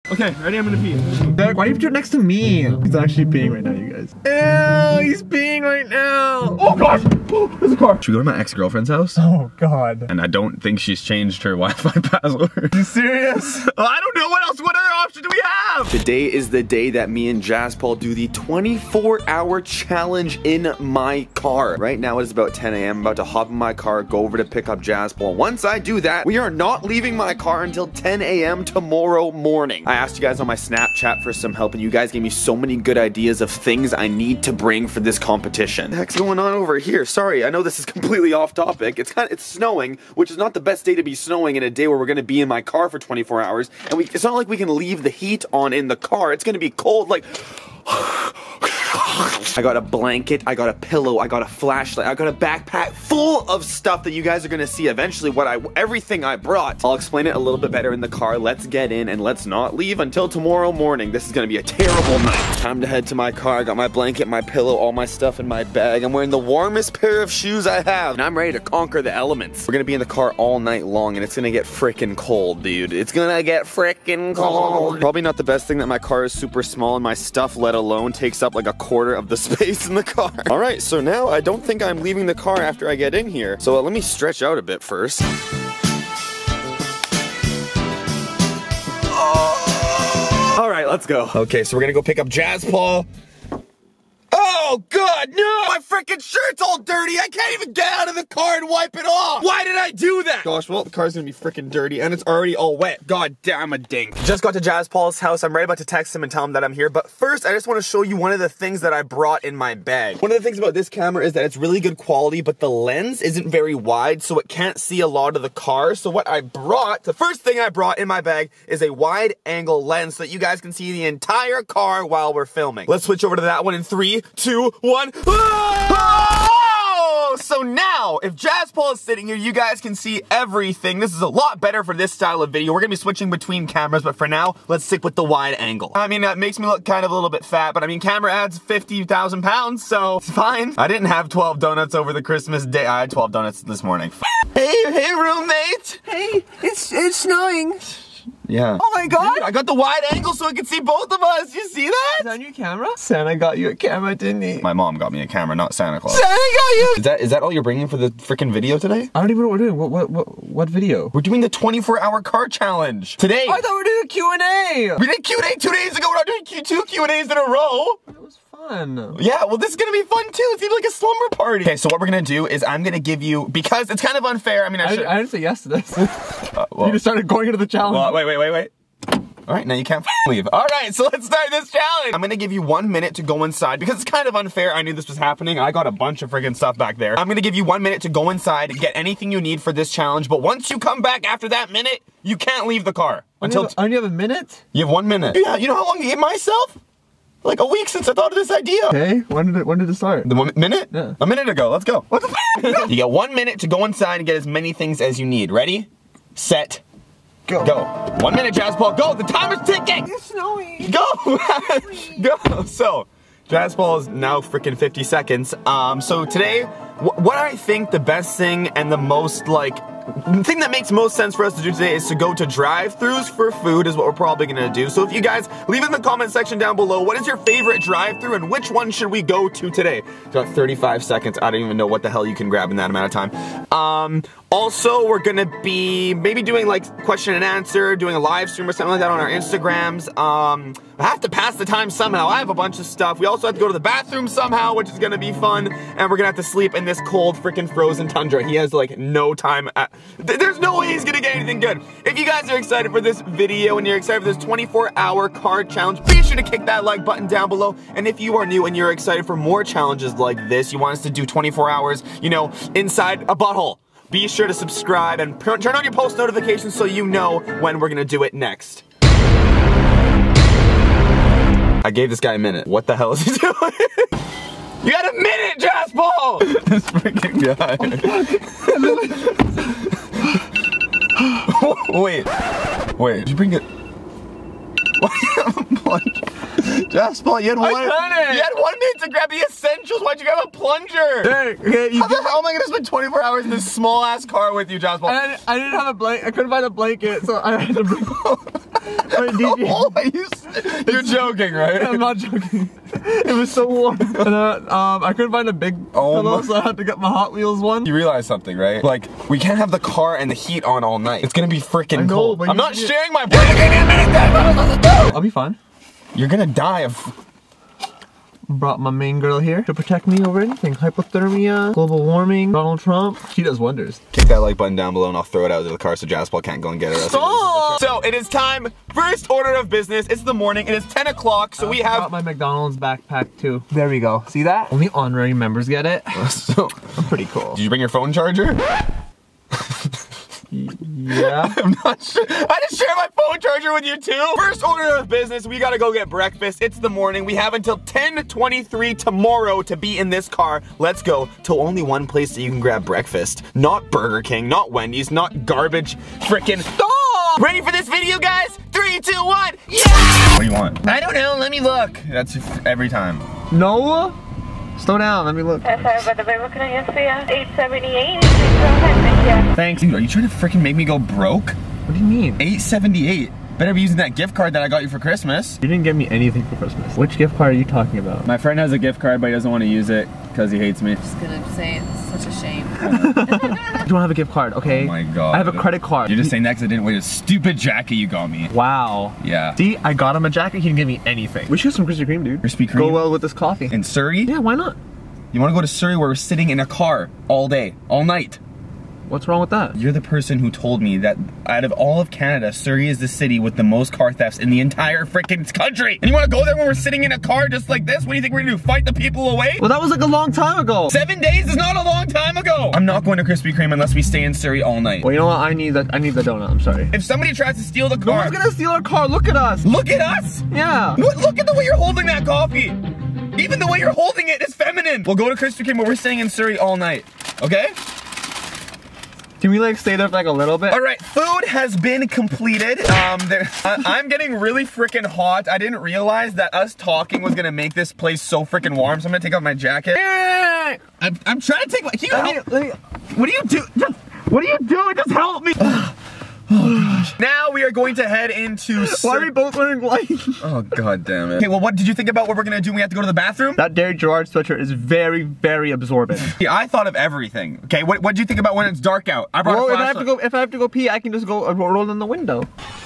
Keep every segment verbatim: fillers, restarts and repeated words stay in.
Okay, ready? I'm gonna pee. Derek, why are you put next to me? He's actually peeing right now, you guys. Ew, he's peeing right now. Oh gosh! Oh, there's a car. Should we go to my ex-girlfriend's house? Oh god. And I don't think she's changed her Wi-Fi password. Are you serious? Well, I don't know what else. What other option do we have? Today is the day that me and Jaspal do the twenty-four hour challenge in my car. Right now it is about ten A M I'm about to hop in my car, go over to pick up Jaspal. Once I do that, we are not leaving my car until ten A M tomorrow morning. I asked you guys on my Snapchat for some help, and you guys gave me so many good ideas of things I need to bring for this competition. What the heck's going on over here? Sorry, I know this is completely off topic. It's kind of, it's snowing, which is not the best day to be snowing in a day where we're going to be in my car for twenty-four hours, and we, it's not like we can leave the heat on in the car. It's going to be cold, like... I got a blanket, I got a pillow, I got a flashlight, I got a backpack full of stuff that you guys are gonna see eventually what I, everything I brought. I'll explain it a little bit better in the car. Let's get in and let's not leave until tomorrow morning. This is gonna be a terrible night. Time to head to my car. I got my blanket, my pillow, all my stuff in my bag. I'm wearing the warmest pair of shoes I have, and I'm ready to conquer the elements. We're gonna be in the car all night long, and it's gonna get frickin' cold, dude. It's gonna get frickin' cold. Probably not the best thing that my car is super small, and my stuff, let alone, takes up like a quarter of the space in the car. All right, so now I don't think I'm leaving the car after I get in here. So uh, let me stretch out a bit first. Oh. All right, let's go. Okay, so we're gonna go pick up Jaspal. Oh god, no! My freaking shirt's all dirty! I can't even get out of the car and wipe it off! Why did I do that? Gosh, well, the car's gonna be freaking dirty, and it's already all wet. God damn, I'm a dink. Just got to Jaspal's house. I'm right about to text him and tell him that I'm here, but first, I just want to show you one of the things that I brought in my bag. One of the things about this camera is that it's really good quality, but the lens isn't very wide, so it can't see a lot of the car. So what I brought, the first thing I brought in my bag is a wide-angle lens so that you guys can see the entire car while we're filming. Let's switch over to that one in three, two, one. Oh! So now, if Jaspal is sitting here, you guys can see everything. This is a lot better for this style of video. We're gonna be switching between cameras, but for now, let's stick with the wide angle. I mean, that makes me look kind of a little bit fat, but I mean, camera adds fifty thousand pounds, so it's fine. I didn't have twelve donuts over the Christmas day. I had twelve donuts this morning. Hey, hey, roommate. Hey, it's it's snowing. Yeah. Oh my god! Dude, I got the wide angle so I can see both of us. You see that? Is that on your camera? Santa got you a camera, didn't he? My mom got me a camera, not Santa Claus. Santa got you! Is that is that all you're bringing for the freaking video today? I don't even know what we're doing. What what what, what video? We're doing the twenty-four hour car challenge today. I thought we were doing a Q and A! We did Q and A two days ago. We're not doing Q two Q and A's in a row. That was fun. Yeah, well, this is gonna be fun too. It's gonna be like a slumber party. Okay, so what we're gonna do is I'm gonna give you, because it's kind of unfair. I mean, I, I, should. I didn't say yes to this. uh, well, you just started going into the challenge. Well, wait, wait, wait, wait. All right, now you can't leave. All right, so let's start this challenge. I'm gonna give you one minute to go inside because it's kind of unfair. I knew this was happening. I got a bunch of friggin' stuff back there. I'm gonna give you one minute to go inside and get anything you need for this challenge. But once you come back after that minute, you can't leave the car. Until Until only have a minute? You have one minute. Yeah, you know how long I gave myself? Like a week since I thought of this idea. Okay, when did it when did it start? The one minute? Yeah. A minute ago. Let's go. What the f? You get one minute to go inside and get as many things as you need. Ready? Set. Go. Go. One minute, Jaspal. Go. The timer's ticking. It's snowing. Go. Go. So, Jaspal is now freaking fifty seconds. Um, so today, wh what I think the best thing and the most, like, the thing that makes most sense for us to do today is to go to drive-thrus for food is what we're probably gonna do. So if you guys, leave in the comment section down below, what is your favorite drive-thru and which one should we go to today? Got thirty-five seconds. I don't even know what the hell you can grab in that amount of time. Um, also, we're gonna be maybe doing like question and answer, doing a live stream or something like that on our Instagrams. Um, I have to pass the time somehow. I have a bunch of stuff. We also have to go to the bathroom somehow, which is gonna be fun. And we're gonna have to sleep in this cold freaking frozen tundra. He has like no time at, th there's no way he's gonna get anything good. If you guys are excited for this video and you're excited for this twenty-four hour car challenge, be sure to kick that like button down below. And if you are new and you're excited for more challenges like this, you want us to do twenty-four hours, you know, inside a butthole, be sure to subscribe and turn on your post notifications so you know when we're gonna do it next. I gave this guy a minute. What the hell is he doing? You got a minute, Jaspal! This freaking guy. Wait. Wait, did you bring it? Why do you have a plunger? Jaspal, you had one. I You had one minute to grab the essentials. Why'd you grab a plunger? Hey, okay, you How the hell am I gonna spend twenty-four hours in this small ass car with you, Jaspal? I, I didn't have a blanket. I couldn't find a blanket, so I had to bring Wait, D J. Oh, you, you're joking, right? I'm not joking. It was so warm. And then, um, I couldn't find a big Oh pillow, my- so I had to get my Hot Wheels one. You realize something, right? Like, we can't have the car and the heat on all night. It's gonna be freaking I know, cold. but I'm you- not you- sharing my blanket. I'll be fine. You're gonna die of. Brought my main girl here to protect me over anything. Hypothermia, global warming, Donald Trump. She does wonders. Kick that like button down below and I'll throw it out of the car so Jaspal can't go and get it. Stop! So it is time. First order of business. It's the morning. It is ten o'clock. So we I have. got my McDonald's backpack too. There we go. See that? Only honorary members get it. So, I'm pretty cool. did you bring your phone charger? Yeah. I'm not sure. I just share my phone charger with you too. First order of business, we gotta go get breakfast. It's the morning. We have until ten twenty-three tomorrow to be in this car. Let's go to only one place that you can grab breakfast. Not Burger King, not Wendy's, not garbage frickin' stop! Ready for this video, guys? Three, two, one, yeah! What do you want? I don't know, let me look. That's every time. No? Slow down, let me look. Sorry, by the way, what can I get for you? eight seventy-eight. Go ahead, thank you. Thanks. Dude, are you trying to frickin' make me go broke? What do you mean? eight seventy-eight. Better be using that gift card that I got you for Christmas. You didn't get me anything for Christmas. Which gift card are you talking about? My friend has a gift card, but he doesn't want to use it because he hates me. I was gonna say it's such a shame. I don't have a gift card, okay? Oh my god. I have a credit card. You're just saying that because I didn't wear the stupid jacket you got me. Wow. Yeah. See, I got him a jacket, he didn't give me anything. We should have some Krispy Kreme, dude. Krispy Kreme? Go well with this coffee. In Surrey? Yeah, why not? You want to go to Surrey where we're sitting in a car all day, all night? What's wrong with that? You're the person who told me that out of all of Canada, Surrey is the city with the most car thefts in the entire freaking country. And you want to go there when we're sitting in a car just like this? What do you think we're gonna do? Fight the people away? Well, that was like a long time ago. Seven days is not a long time ago. I'm not going to Krispy Kreme unless we stay in Surrey all night. Well, you know what? I need that. I need the donut. I'm sorry. If somebody tries to steal the No car, one's gonna steal our car. Look at us. look at us. Yeah. What, look at the way you're holding that coffee. Even the way you're holding it is feminine. We'll go to Krispy Kreme where we're staying in Surrey all night. Okay? Can we like stay there for like a little bit? All right, food has been completed. Um, there, I, I'm getting really freaking hot. I didn't realize that us talking was gonna make this place so freaking warm. So I'm gonna take off my jacket. I'm, I'm trying to take my. Can you Let me, help? let me, What do you do? Just, what are you doing? Just help me. Oh gosh. Now we are going to head into. why are we both wearing white? Oh god damn it. Okay, well, what did you think about what we're gonna do when we have to go to the bathroom? That DerekGerard sweatshirt is very, very absorbent. Yeah, I thought of everything. Okay, what what do you think about when it's dark out? I brought Well, a if I have to flashlight. go, if I have to go pee, I can just go uh, roll in the window.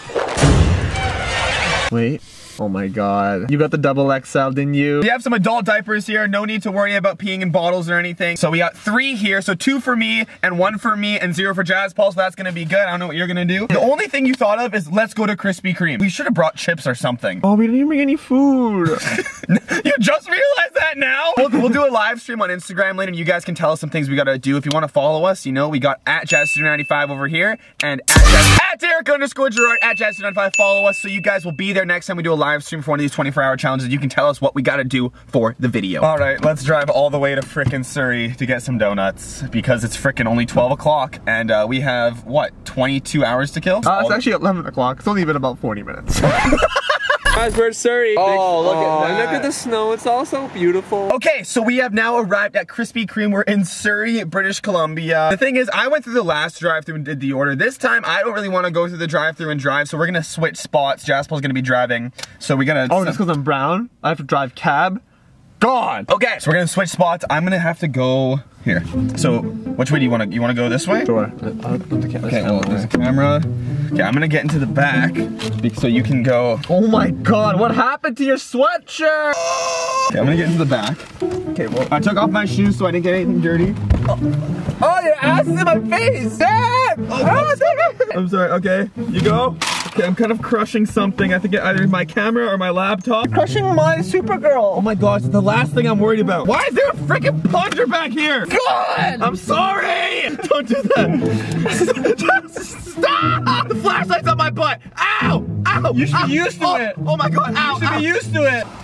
Wait. Oh my god. You got the double X L, didn't you? We have some adult diapers here, no need to worry about peeing in bottles or anything. So we got three here, so two for me, and one for me, and zero for Jaspal, so that's gonna be good. I don't know what you're gonna do. The only thing you thought of is let's go to Krispy Kreme. We should have brought chips or something. Oh, we didn't even bring any food. You just realized that now? We'll, we'll do a live stream on Instagram later, and you guys can tell us some things we gotta do. If you wanna follow us, you know, we got at Jazz ninety-five over here, and at, Jazz, at Derek underscore Gerard, at Jazz ninety-five, follow us, so you guys will be there next time we do a live stream for one of these twenty-four hour challenges. You can tell us what we gotta do for the video. All right, let's drive all the way to frickin' Surrey to get some donuts because it's frickin' only twelve o'clock and uh, we have, what, twenty-two hours to kill? Uh, it's actually eleven o'clock. It's only been about forty minutes. Guys, we're in Surrey. Oh, look at Oh, that. Look at the snow. It's all so beautiful. Okay, so we have now arrived at Krispy Kreme. We're in Surrey, British Columbia. The thing is, I went through the last drive-thru and did the order. This time, I don't really want to go through the drive-thru and drive, so we're gonna switch spots. Jaspal's gonna be driving, so we're gonna. Oh, just because I'm brown, I have to drive cab? God! Okay, so we're gonna switch spots. I'm gonna have to go here. So, which way do you want to? You want to go this way? Sure. I'll put the camera. Okay, well, there's a camera. Okay, I'm gonna get into the back so you can go. Oh my god, what happened to your sweatshirt? Okay, I'm gonna get into the back. Okay, well, I took off my shoes so I didn't get anything dirty. Oh, your ass is in my face! Dad! Oh, I'm sorry, okay. You go. Okay, I'm kind of crushing something. I think it either my camera or my laptop. crushing my Supergirl. Oh my gosh, it's the last thing I'm worried about. Why is there a freaking plunger back here? God! I'm sorry! Don't do that. Stop! The flashlight's on my butt. Ow! Ow! You should Ow. be used to oh, it. Oh my god, ow! You should ow. be used to it.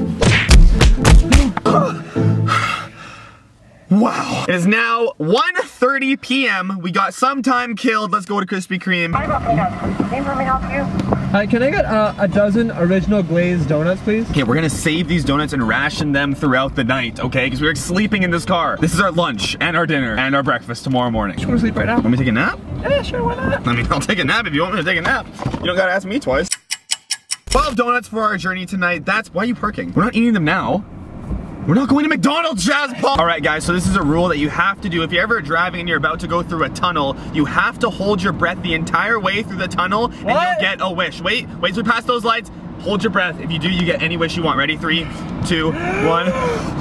Wow. It is now one thirty p m We got some time killed. Let's go to Krispy Kreme. Can you help you? Hi, can I get uh, a dozen original glazed donuts, please? Okay, we're gonna save these donuts and ration them throughout the night, okay? Because we're sleeping in this car. This is our lunch and our dinner and our breakfast tomorrow morning. You wanna sleep right now? Want me to take a nap? Yeah, sure, why not? I mean, I'll take a nap if you want me to take a nap. You don't gotta ask me twice. twelve donuts for our journey tonight. That's why are you parking? We're not eating them now. We're not going to McDonald's, Jazz Paul. All right, guys, so this is a rule that you have to do. If you're ever driving and you're about to go through a tunnel, you have to hold your breath the entire way through the tunnel and What? you'll get a wish. Wait, wait till we pass those lights. Hold your breath. If you do, you get any wish you want. Ready? Three, two, one.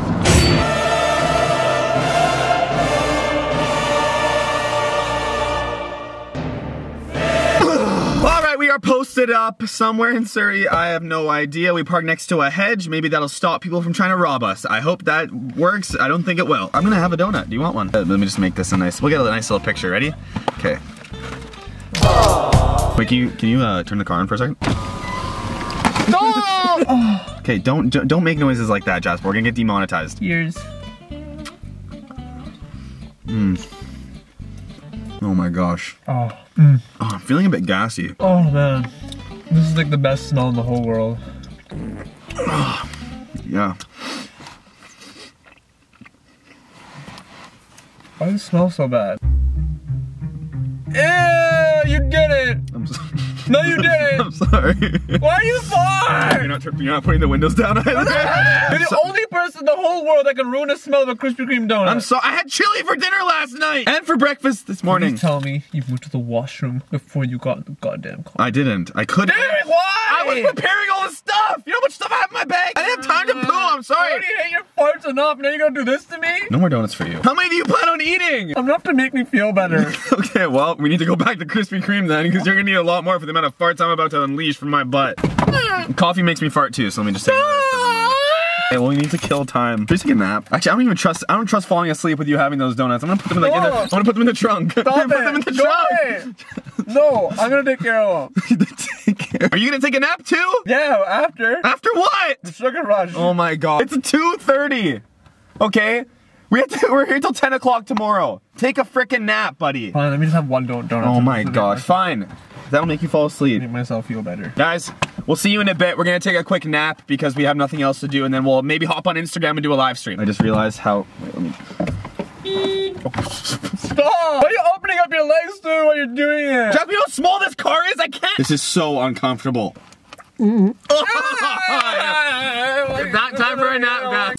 We are posted up somewhere in Surrey. I have no idea. We parked next to a hedge. Maybe that'll stop people from trying to rob us. I hope that works. I don't think it will. I'm gonna have a donut. Do you want one? Uh, let me just make this a nice, we'll get a nice little picture. Ready? Okay. Wait, can you, can you uh, turn the car on for a second? No! Okay, don't, don't make noises like that, Jasper. We're gonna get demonetized. Years. Mmm. Oh my gosh. Oh. Mm. Oh, I'm feeling a bit gassy. Oh man, this is like the best smell in the whole world. Yeah. Why does it smell so bad? Yeah, you did it! I'm sorry. No, you didn't! I'm sorry. Why are you far? You're not, you're not putting the windows down either. You're the so only person in the whole world that can ruin the smell of a Krispy Kreme donut. I'm sorry. I had chili for dinner last night and for breakfast this morning. Please tell me you went to the washroom before you got in the goddamn car. I didn't. I couldn't. Derek, why? I was preparing all the stuff. You know how much stuff I have in my bag? I didn't have time to poo. I'm I sorry. already hate your farts enough. Now you're gonna do this to me? No more donuts for you. How many do you plan on eating? Enough to make me feel better. Okay, well, we need to go back to Krispy Kreme then, because you're gonna need a lot more for the amount of farts I'm about to unleash from my butt. Coffee makes me fart too, so let me just take it. Okay, well, we need to kill time. Should we take a nap? Actually, I don't even trust. I don't trust falling asleep with you having those donuts. I'm gonna put them like in the. I'm gonna put them in the trunk. Stop put it. them in the Go trunk. away. No, I'm gonna take care of them. Take care. Are you gonna take a nap too? Yeah, after. After what? The sugar rush. Oh my god. It's two thirty. Okay? We have to, we're here till ten o'clock tomorrow. Take a frickin' nap, buddy. Fine, let me just have one donut. donut Oh my gosh. Fine. That'll make you fall asleep. Make myself feel better. Guys, we'll see you in a bit. We're gonna take a quick nap because we have nothing else to do, and then we'll maybe hop on Instagram and do a live stream. I just realized how. Wait, let me. Stop! Why are you opening up your legs too while you're doing it? Jack, you know how small this car is? I can't. This is so uncomfortable. Mm-hmm. It's not time for a nap, guys.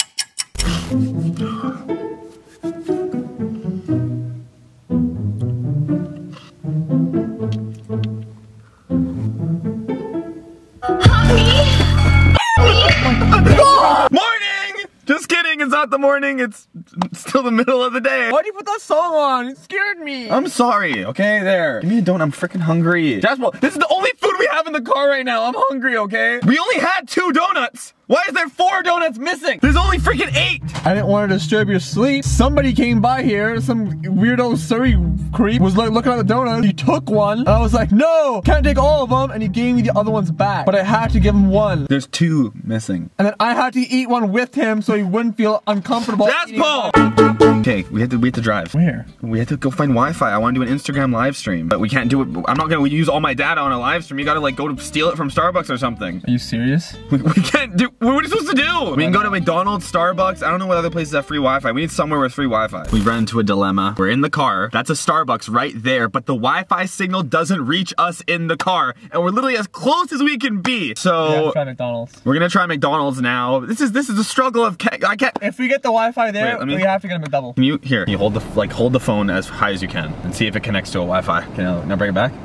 Morning! Just kidding, it's not the morning, it's still the middle of the day. Why'd you put that song on? It scared me. I'm sorry, okay? There. Give me a donut, I'm freaking hungry. Jasper, this is the only food we have in the car right now. I'm hungry, okay? We only had two donuts. Why is there four donuts missing? There's only freaking eight. I didn't want to disturb your sleep. Somebody came by here, some weirdo Surrey creep was like looking at the donuts. He took one, and I was like, no, can't take all of them, and he gave me the other ones back. But I had to give him one. There's two missing. And then I had to eat one with him so he wouldn't feel uncomfortable. That's Paul! Okay, we have to we have to drive. Where? We have to go find Wi-Fi. I want to do an Instagram live stream, but we can't do it. I'm not gonna use all my data on a live stream. You gotta like go to steal it from Starbucks or something. Are you serious? We, we can't do. What are we supposed to do? We can go to McDonald's, Starbucks. I don't know what other places have free Wi-Fi. We need somewhere with free Wi-Fi. We run into a dilemma. We're in the car. That's a Starbucks right there, but the Wi-Fi signal doesn't reach us in the car, and we're literally as close as we can be. So Yeah, try McDonald's. we're gonna try McDonald's now. This is this is a struggle of ca I can't. If we get the Wi-Fi there, Wait, let me- we have to get a McDouble. Can you here? Can you hold the like hold the phone as high as you can and see if it connects to a Wi-Fi? Can I now bring it back?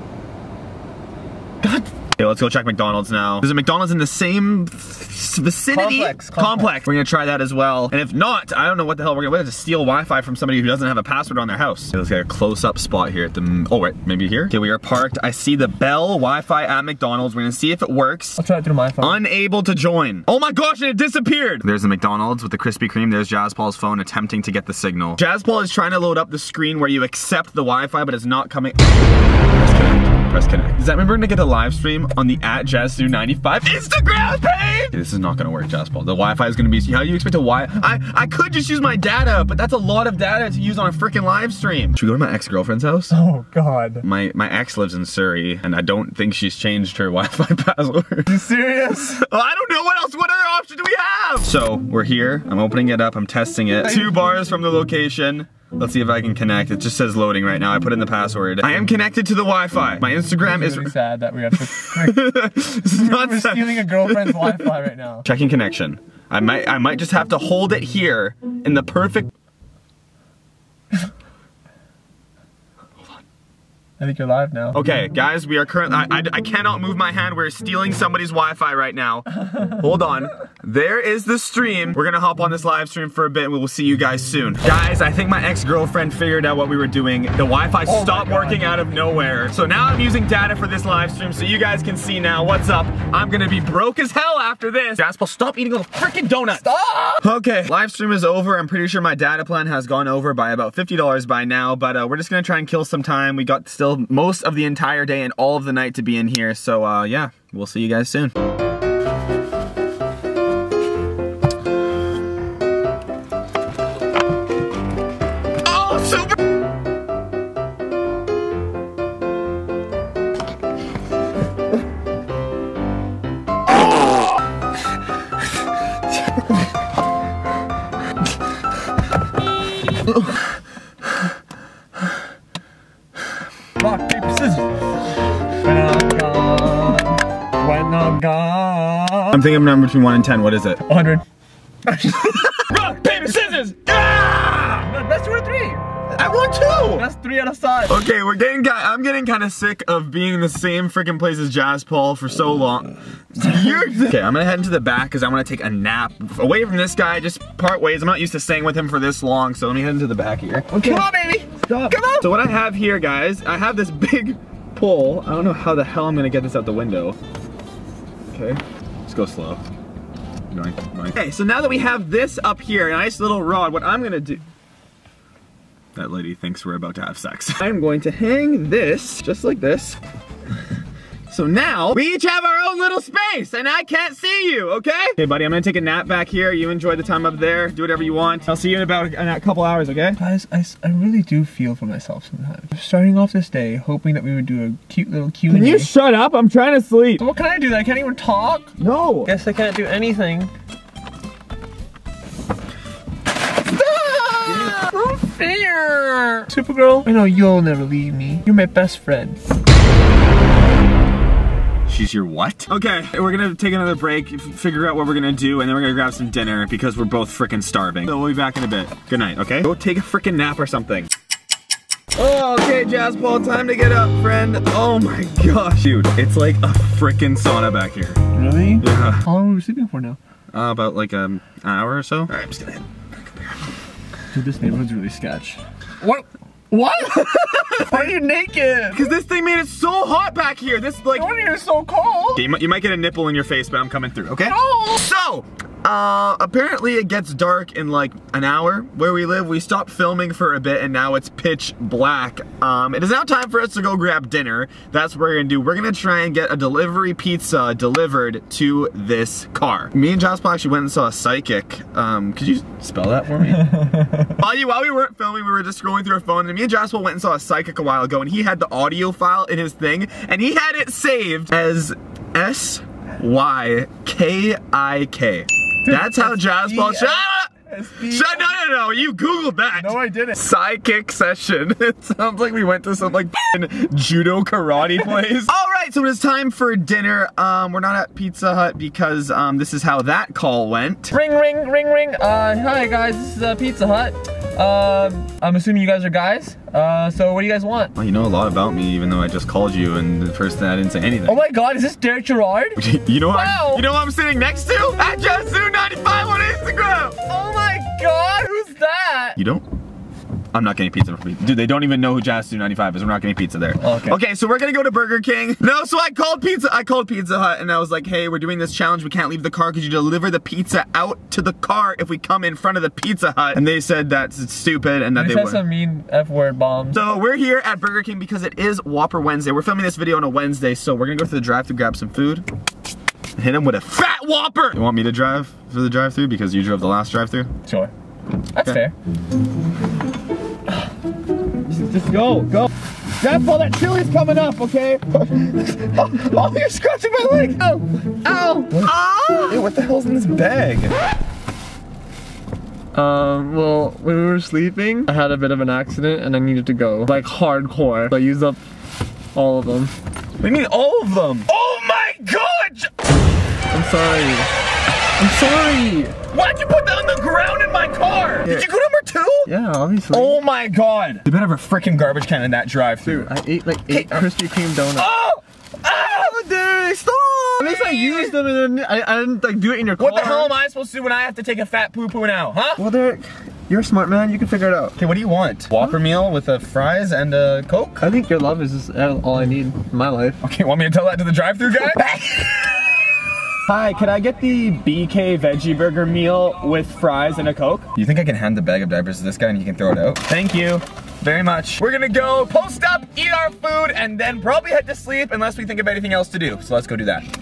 God. Okay, let's go check McDonald's now. There's a McDonald's in the same vicinity. Complex, complex. Complex. We're gonna try that as well. And if not, I don't know what the hell we're gonna. We have to steal Wi-Fi from somebody who doesn't have a password on their house. Okay, let's get a close-up spot here at the. Oh wait, maybe here. Okay, we are parked. I see the Bell Wi-Fi at McDonald's. We're gonna see if it works. I'll try it through my phone. Unable to join. Oh my gosh, and it disappeared. There's the McDonald's with the Krispy Kreme. There's Jazz Paul's phone attempting to get the signal. Jazz Paul is trying to load up the screen where you accept the Wi-Fi, but it's not coming. Press connect. Press connect. Does that mean we're gonna get a live stream on the at Jazzu ninety-five Instagram page? Okay, this is not gonna work, Jazz Paul. The Wi-Fi is gonna be. How do you expect a Wi? I I could just use my data, but that's a lot of data to use on a freaking live stream. Should we go to my ex-girlfriend's house? Oh God. My my ex lives in Surrey, and I don't think she's changed her Wi-Fi password. You serious? Well, I don't know what else. What other option do we have? So we're here. I'm opening it up. I'm testing it. Two bars from the location. Let's see if I can connect. It just says loading right now. I put in the password. I am connected to the Wi-Fi. My Instagram It's is really sad that we have to. This is not We're sad. stealing a girlfriend's Wi-Fi right now. Checking connection. I might I might just have to hold it here in the perfect. I think you're live now. Okay, guys, we are currently. I, I, I cannot move my hand. We're stealing somebody's Wi-Fi right now. Hold on. There is the stream. We're gonna hop on this live stream for a bit and we will see you guys soon. Guys, I think my ex-girlfriend figured out what we were doing. The Wi-Fi Oh stopped working out of nowhere. So now I'm using data for this live stream so you guys can see now what's up. I'm gonna be broke as hell after this. Jasper, stop eating those freaking donuts. Stop! Okay, live stream is over. I'm pretty sure my data plan has gone over by about fifty dollars by now, but uh, we're just gonna try and kill some time. We got still most of the entire day and all of the night to be in here. So uh, yeah, we'll see you guys soon. Oh, super! Rock, paper, scissors. When I'm gone. When I'm gone. I'm thinking of a number between one and ten. What is it? one hundred. Rock, paper, scissors! Ah! That's two or three. I won two! That's three out of five. Okay, we're getting. I'm getting kind of sick of being in the same freaking place as Jazz Paul for so long. You're, okay, I'm gonna head into the back because I want to take a nap away from this guy. Just part ways. I'm not used to staying with him for this long, so let me head into the back here. Okay. Come on, baby. Stop. Come on. So what I have here, guys, I have this big pole. I don't know how the hell I'm gonna get this out the window. Okay, let's go slow. Going, going. Okay, so now that we have this up here, a nice little rod, what I'm gonna do. That lady thinks we're about to have sex. I'm going to hang this, just like this. So now, we each have our own little space, and I can't see you, okay? Okay, buddy, I'm gonna take a nap back here. You enjoy the time up there. Do whatever you want. I'll see you in about a couple hours, okay? Guys, I, I really do feel for myself sometimes. Starting off this day, hoping that we would do a cute little Q and A. Can you shut up? I'm trying to sleep. So what can I do? I can't even talk? No. Guess I can't do anything. No fear! Supergirl, I know you'll never leave me. You're my best friend. She's your what? Okay, we're gonna take another break, figure out what we're gonna do, and then we're gonna grab some dinner because we're both freaking starving. So we'll be back in a bit. Good night, okay? Go take a freaking nap or something. Oh, okay, Jazz Paul, time to get up, friend. Oh my gosh. Dude, it's like a freaking sauna back here. Really? Yeah. How long are we sleeping for now? Uh, about like um, an hour or so. All right, I'm just gonna head back up here. Dude, this neighborhood's really sketch. What? What? Why are you naked? Because this thing made it so hot back here. This like. No wonder it's so cold. Okay, you, might, you might get a nipple in your face, but I'm coming through, okay? No. So, uh, apparently it gets dark in like an hour where we live. We stopped filming for a bit and now it's pitch black. Um, it is now time for us to go grab dinner. That's what we're gonna do. We're gonna try and get a delivery pizza delivered to this car. Me and Jasper actually went and saw a psychic. Um, could you spell that for me? while, you, while we weren't filming, we were just scrolling through our phone and me and Jasper went and saw a psychic a while ago and he had the audio file in his thing and he had it saved as S Y K I K. That's how Jazz Paul. Shut up! Shut no no no! You googled that. No, I didn't. Psychic session. It sounds like we went to some like judo karate place. All right, so it's time for dinner. Um, we're not at Pizza Hut because um, this is how that call went. Ring ring ring ring. Uh, hi guys, this is uh, Pizza Hut. Um, I'm assuming you guys are guys. Uh, so what do you guys want? Well, you know a lot about me, even though I just called you, and the first thing I didn't say anything. Oh my God, is this DerekGerard? You know what? Wow. I'm, you know what I'm sitting next to? At Just ninety-five on Instagram. Oh my God, who's that? You don't? I'm not getting pizza from Dude, they don't even know who Jazz ninety-five is. We're not getting pizza there. Okay. Okay, so we're gonna go to Burger King. No, so I called Pizza. I called Pizza Hut and I was like, hey, we're doing this challenge. We can't leave the car. Could you deliver the pizza out to the car if we come in front of the Pizza Hut? And they said that's stupid and that They they said would. some mean F word bombs. So we're here at Burger King because it is Whopper Wednesday. We're filming this video on a Wednesday, so we're gonna go to the drive-thru, grab some food. Hit him with a fat Whopper! You want me to drive for the drive-thru because you drove the last drive-thru? Sure. That's Okay. fair. Just go, go. Jazz Paul, that chili's coming up, okay? oh, oh, you're scratching my leg. Ow, ow. Ah! Hey, what the hell's in this bag? Um, well, when we were sleeping, I had a bit of an accident and I needed to go. Like hardcore. So I used up all of them. What do you mean all of them? Oh my god! I'm sorry. I'm sorry! Why'd you put that on the ground in my car? Yeah. Did you go number two? Yeah, obviously. Oh my god! You better have a freaking garbage can in that drive-thru. Dude, I ate like eight Krispy Kreme donuts. Oh! Oh! Derek, stop! At least I used them and then I, I didn't like do it in your car. What the hell am I supposed to do when I have to take a fat poo-poo now, huh? Well, Derek, you're a smart man. You can figure it out. Okay, what do you want? Whopper meal with a fries and a Coke? I think your love is just all I need in my life. Okay, want me to tell that to the drive-thru guy? Hi, can I get the B K veggie burger meal with fries and a Coke? You think I can hand the bag of diapers to this guy and he can throw it out? Thank you very much. We're gonna go post up, eat our food, and then probably head to sleep unless we think of anything else to do. So let's go do that.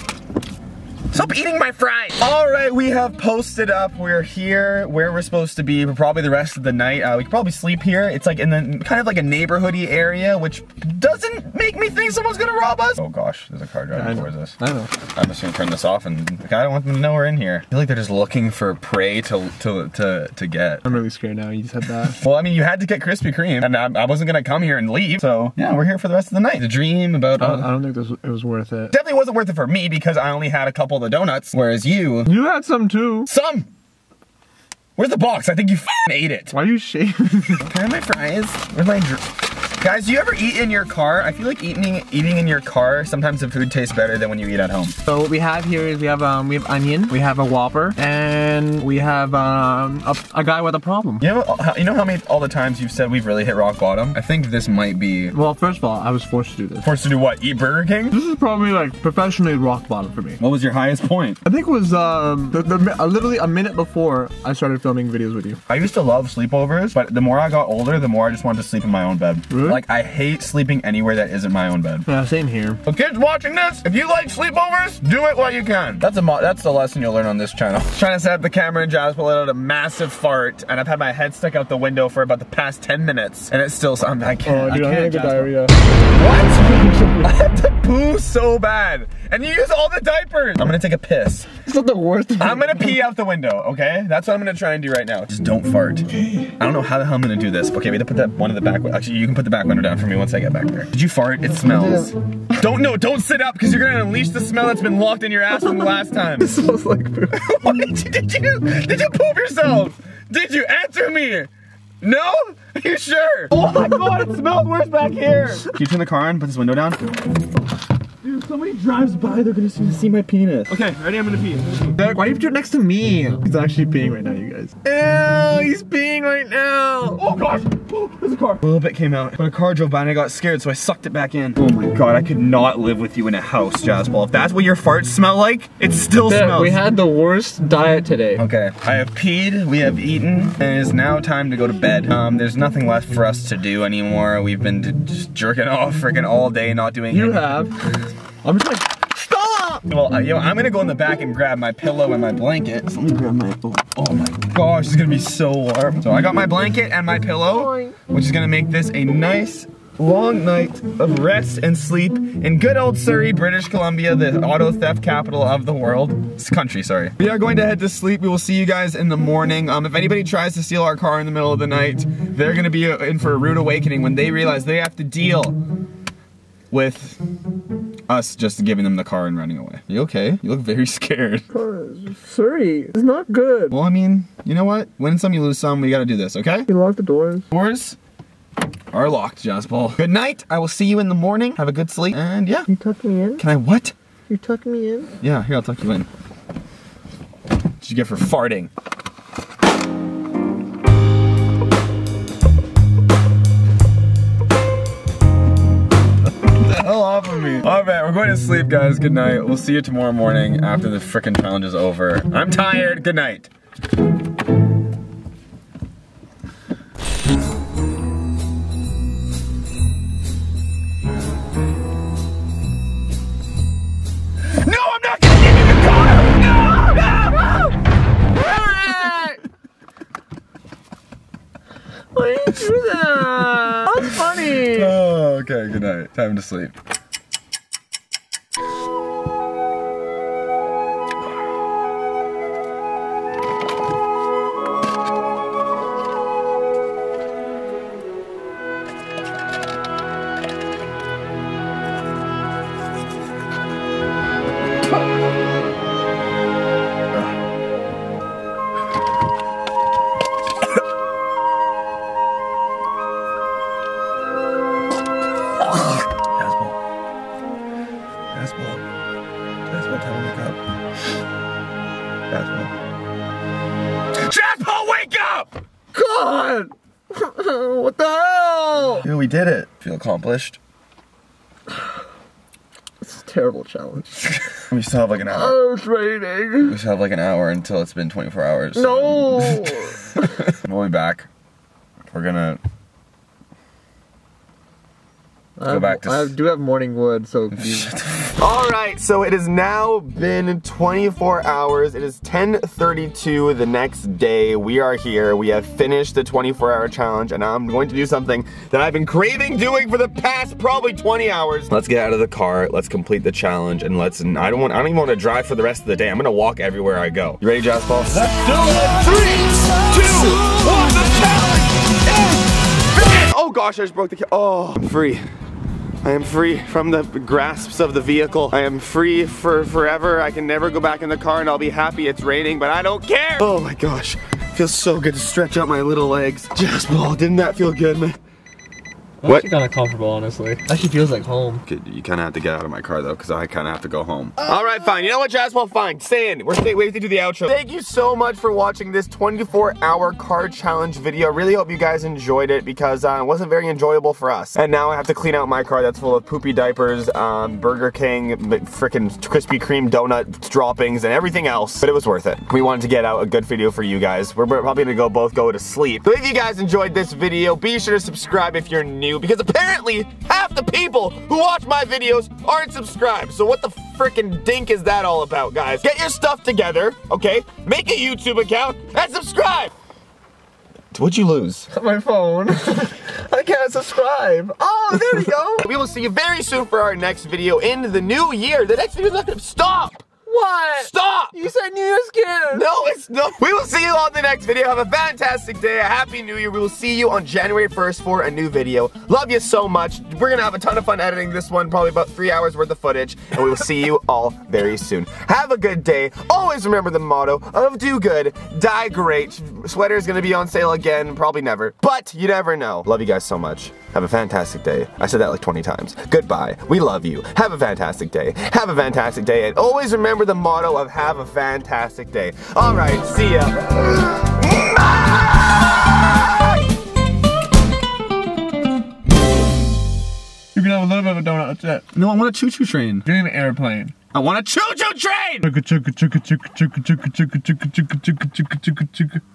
Stop eating my fries! All right, we have posted up. We're here where we're supposed to be for probably the rest of the night. Uh, we could probably sleep here. It's like in the kind of like a neighborhoody area, which doesn't make me think someone's gonna rob us. Oh gosh, there's a car driving towards us. I know. I'm just gonna turn this off and like, I don't want them to know we're in here. I feel like they're just looking for prey to to to, to get. I'm really scared now. You said that. Well, I mean, you had to get Krispy Kreme, and I, I wasn't gonna come here and leave. So yeah, we're here for the rest of the night. The dream about. I, I don't think this, it was worth it. Definitely wasn't worth it for me because I only had a couple of the donuts. Whereas you... You had some too. Some! Where's the box? I think you f***ing ate it. Why are you shaving? Can I have my fries? Where's my... Dr Guys, do you ever eat in your car? I feel like eating eating in your car, sometimes the food tastes better than when you eat at home. So what we have here is we have um we have onion, we have a Whopper, and we have um a, a guy with a problem. You know, how, you know how many all the times you've said we've really hit rock bottom? I think this might be... Well, first of all, I was forced to do this. Forced to do what? Eat Burger King? This is probably like professionally rock bottom for me. What was your highest point? I think it was um the, the, uh, literally a minute before I started filming videos with you. I used to love sleepovers, but the more I got older, the more I just wanted to sleep in my own bed. Really? Like, I hate sleeping anywhere that isn't my own bed. Yeah, same here. So kids watching this, if you like sleepovers, do it while you can. That's a mo that's the lesson you'll learn on this channel. Trying to set up the camera and Jasper let out a massive fart, and I've had my head stuck out the window for about the past ten minutes, and it's still something I can't. Oh, dude, I I'm can't, gonna get diarrhea. What? I have to poo so bad, and you use all the diapers. I'm gonna take a piss. It's not the worst thing. I'm gonna pee out the window, okay? That's what I'm gonna try and do right now. Just don't fart. I don't know how the hell I'm gonna do this. Okay, we have to put that one in the back. Actually, you can put the back window down for me once I get back there. Did you fart? It smells. Don't, no, don't sit up because you're gonna unleash the smell that's been locked in your ass from the last time. It smells like poop. What did you, did you, did you poop yourself? Did you? Answer me. No? Are you sure? Oh my god, it smells worse back here! Can you turn the car on? Put this window down? Dude, if somebody drives by, they're gonna see my penis. Okay, ready? I'm gonna pee. I'm gonna pee. Derek, why do you put it next to me? He's actually peeing right now, you guys. Ew, he's peeing right now. Oh gosh! Oh, there's a car. A little bit came out, but a car drove by and I got scared, so I sucked it back in. Oh my god, I could not live with you in a house, Jasper. If that's what your farts smell like, it still Derek, smells. we had the worst diet today. Okay, I have peed, we have eaten, and it is now time to go to bed. Um, there's nothing left for us to do anymore. We've been just jerking off freaking all day, not doing You anything. have. I'm just like, stop! Well, uh, you know, I'm gonna go in the back and grab my pillow and my blanket. So let me grab my, oh, oh my gosh, it's gonna be so warm. So I got my blanket and my pillow, which is gonna make this a nice, long night of rest and sleep in good old Surrey, British Columbia, the auto theft capital of the world. It's country, sorry. We are going to head to sleep. We will see you guys in the morning. Um, if anybody tries to steal our car in the middle of the night, they're gonna be in for a rude awakening when they realize they have to deal with us just giving them the car and running away. You okay? You look very scared. Surrey, it's not good. Well, I mean, you know what? Win some, you lose some. We gotta do this, okay? You locked the doors. Doors are locked, Jasper. Good night. I will see you in the morning. Have a good sleep. And yeah. You tuck me in? Can I what? You tuck me in? Yeah, here, I'll tuck you in. What did you get for farting? Hell off of me. All right, we're going to sleep, guys. Good night. We'll see you tomorrow morning after the frickin' challenge is over. I'm tired. Good night. No, I'm not gonna give you the car! No, no, no! Why did you do that? That's funny. Oh, okay, good night. Time to sleep. wake up. Jasper. Jasper, wake up! God! What the hell? Dude, we did it. Feel accomplished. It's a terrible challenge. We still have like an hour. Oh, it's raining. We still have like an hour until it's been twenty-four hours. No! We'll be back. We're gonna I go have, back to. I do have morning wood, so. Alright, so it has now been twenty-four hours. It is ten thirty-two the next day. We are here. We have finished the twenty-four hour challenge, and I'm going to do something that I've been craving doing for the past probably twenty hours. Let's get out of the car, let's complete the challenge, and let's, I don't want, I don't even want to drive for the rest of the day. I'm gonna walk everywhere I go. You ready, Jasper? Let's do it! Three, two, one, the challenge is finished! Oh gosh, I just broke the ca- oh, I'm free. I am free from the grasps of the vehicle. I am free for forever. I can never go back in the car and I'll be happy it's raining, but I don't care. Oh my gosh. Feels so good to stretch out my little legs. Jasper, didn't that feel good, man? What? Actually kind of comfortable, honestly. Actually feels like home. Okay, you kind of have to get out of my car though, because I kind of have to go home. All right, fine. You know what, Jasper? Fine. Stay in. We're stay. We have to do the outro. Thank you so much for watching this twenty-four hour car challenge video. Really hope you guys enjoyed it because uh, it wasn't very enjoyable for us. And now I have to clean out my car that's full of poopy diapers, um, Burger King, frickin' Krispy Kreme donut droppings, and everything else. But it was worth it. We wanted to get out a good video for you guys. We're probably gonna go both go to sleep. So if you guys enjoyed this video, be sure to subscribe if you're new, because apparently half the people who watch my videos aren't subscribed. So what the frickin' dink is that all about, guys? Get your stuff together, okay? Make a YouTube account and subscribe. What'd you lose? My phone. I can't subscribe. Oh, there we go. We will see you very soon for our next video in the new year. The next video is not gonna stop. What? Stop! You said New Year's gift. No, it's no. We will see you on the next video. Have a fantastic day. A happy New Year. We will see you on January first for a new video. Love you so much. We're gonna have a ton of fun editing this one, probably about three hours worth of footage, and we will see you all very soon. Have a good day. Always remember the motto of do good, die great. Sweater is gonna be on sale again, probably never, but you never know. Love you guys so much. Have a fantastic day. I said that like twenty times. Goodbye. We love you. Have a fantastic day. Have a fantastic day. And always remember the motto of have a fantastic day. All right, see ya. You can have a little bit of a donut, that's it. No, I want a choo-choo train. Get in an airplane. I want a choo-choo train! Chugga chugga chugga chugga chugga chugga chugga chugga chugga chugga chugga chugga chugga.